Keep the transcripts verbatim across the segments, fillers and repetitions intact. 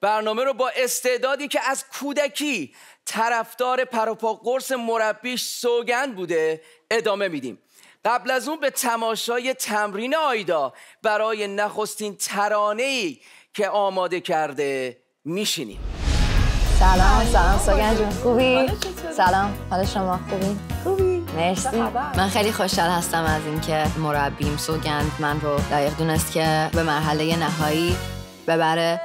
برنامه رو با استعدادی که از کودکی طرفدار پروپا قرص مربیش سوگند بوده ادامه میدیم. قبل از اون به تماشای تمرین آیدا برای نخستین ترانه‌ای که آماده کرده میشینیم. سلام سلام سوگند جون، خوبی؟ سلام، حال شما خوبی؟ خوبی؟ مرسی. من خیلی خوشحال هستم از اینکه مربیم سوگند من رو لایق دونست که به مرحله نهایی ببره.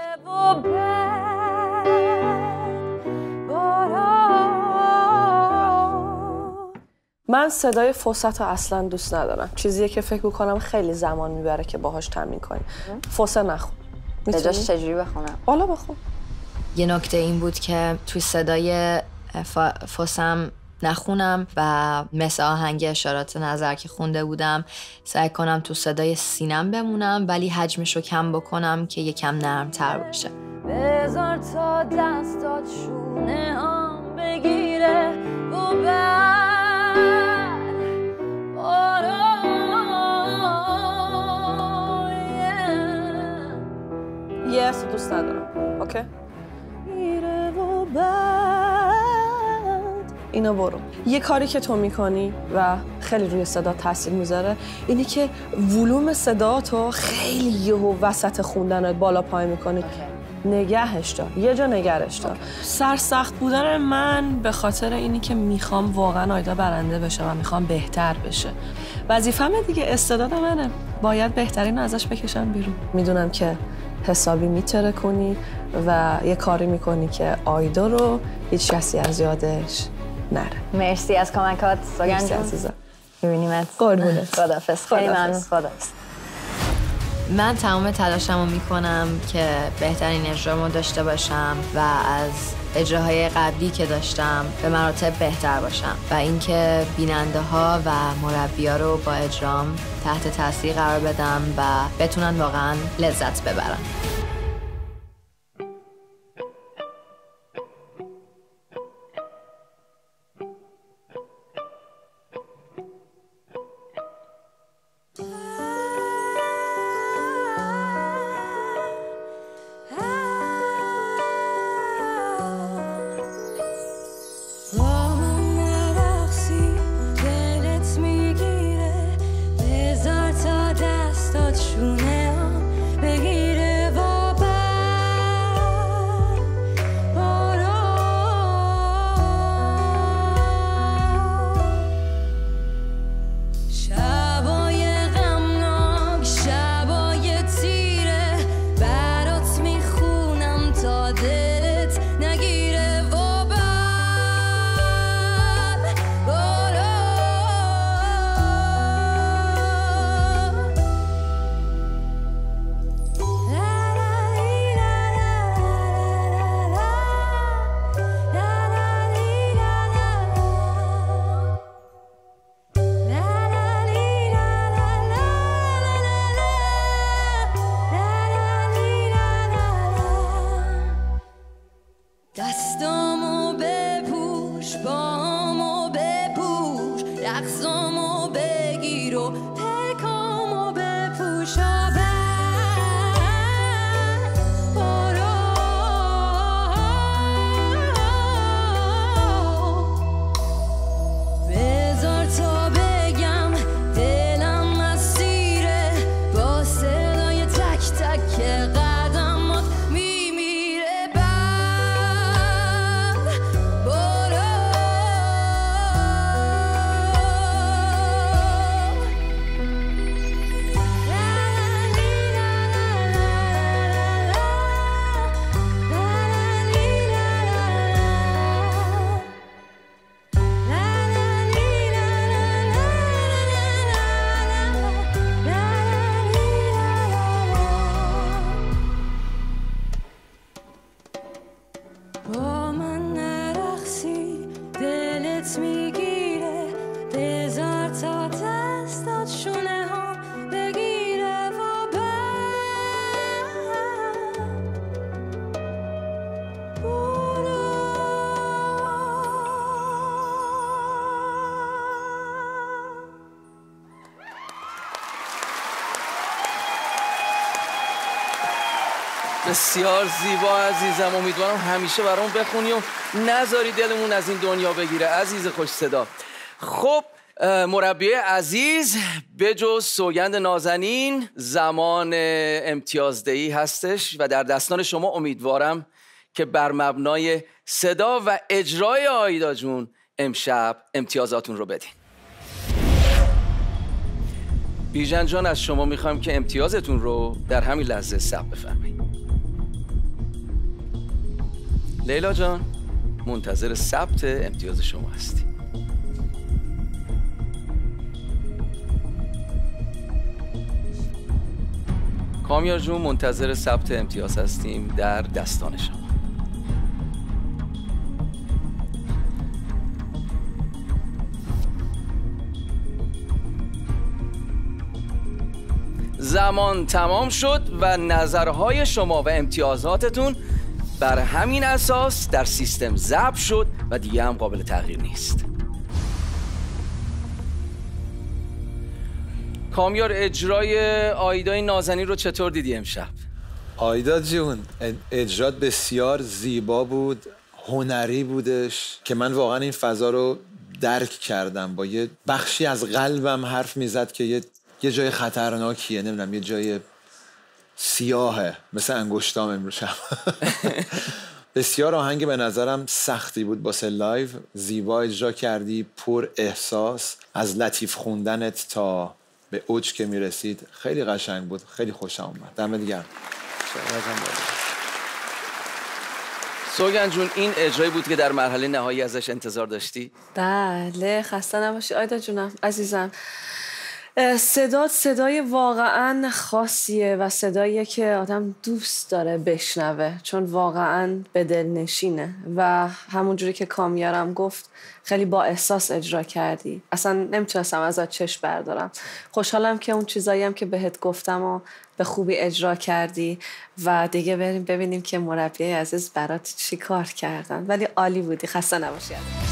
من صدای فوست رو اصلا دوست ندارم. چیزیه که فکر میکنم خیلی زمان میبره که باهاش تمرین کنی. فوست نخون. به جاش چجوری بخونم؟ بالا بخون. یه نکته این بود که توی صدای فوسم نخونم و مثل آهنگ اشارات نظر که خونده بودم سعی کنم تو صدای سینم بمونم ولی حجمش رو کم بکنم که یکم نرم‌تر باشه. بذار تا دستات شونه هم بگیره و یه yes, دوست ندارم. اوکی؟ میره و بعد اینو برو. یه کاری که تو میکنی و خیلی روی صدا تاثیر میذاره اینی که ولوم صداتو خیلی یهو وسط خوندنت بالا پایین میکنی. نگهش دار، یه جا نگرش دار. سرسخت بودن من به خاطر اینی که میخوام واقعا آیدا برنده بشه و میخوام بهتر بشه. وظیفه‌مه دیگه، استعداد منه، باید بهترین ازش بکشم بیرون. میدونم که حسابی میتره کنی و یه کاری میکنی که آیدا رو هیچ کسی از یادش نره. مرسی از کمکات سوگند جون. عزیزم. میبینیمت. قربونت. خداحافظ. خیلی ممنون. خداحافظ. من تمام تلاشمو میکنم که بهترین اجرامو داشته باشم و از اجراهای قبلی که داشتم به مراتب بهتر باشم و اینکه بیننده ها و مربی‌ها رو با اجرام تحت تاثیر قرار بدم و بتونن واقعا لذت ببرن. بسیار زیبا عزیزم. امیدوارم همیشه برام بخونی و نذاری دلمون از این دنیا بگیره عزیز خوش صدا. خب مربی عزیز، بجز سوگند نازنین زمان امتیازدهی هستش و در دستان شما. امیدوارم که بر مبنای صدا و اجرای آیدا جون امشب امتیازاتون رو بدین. بیژن جان، از شما میخوام که امتیازتون رو در همین لحظه ثبت بفرمایید. لیلا جان، منتظر ثبت امتیاز شما هستیم. کامیار جون، منتظر ثبت امتیاز هستیم در دستان شما. زمان تمام شد و نظرهای شما و امتیازاتتون بر همین اساس در سیستم ضبط شد و دیگه هم قابل تغییر نیست. کامیار، اجرای آیدای نازنین رو چطور دیدی امشب؟ آیدا جون، اجرات بسیار زیبا بود، هنری بودش که من واقعا این فضا رو درک کردم. با یه بخشی از قلبم حرف میزد که یه یه جای خطرناکیه، نمیدونم، یه جای سیاهه مثل انگشتام امروز. بسیار آهنگ به نظرم سختی بود واسه لایو. زیبا اجرا کردی، پر احساس، از لطیف خوندنت تا به اوج که میرسید خیلی قشنگ بود، خیلی خوشم اومد. دمت گرم. سوگند جون، این اجرایی بود که در مرحله نهایی ازش انتظار داشتی؟ بله، خسته نباشی آیدا جونم عزیزم. صدا صدای واقعا خاصیه و صداییه که آدم دوست داره بشنوه، چون واقعا به دل نشینه و همونجوری که کامیارم گفت خیلی با احساس اجرا کردی. اصلا نمیتونستم ازت چشم بردارم. خوشحالم که اون چیزایی هم که بهت گفتم و به خوبی اجرا کردی و دیگه بریم ببینیم که مربی عزیز برات چی کار کردن. ولی عالی بودی، خسته نباشی.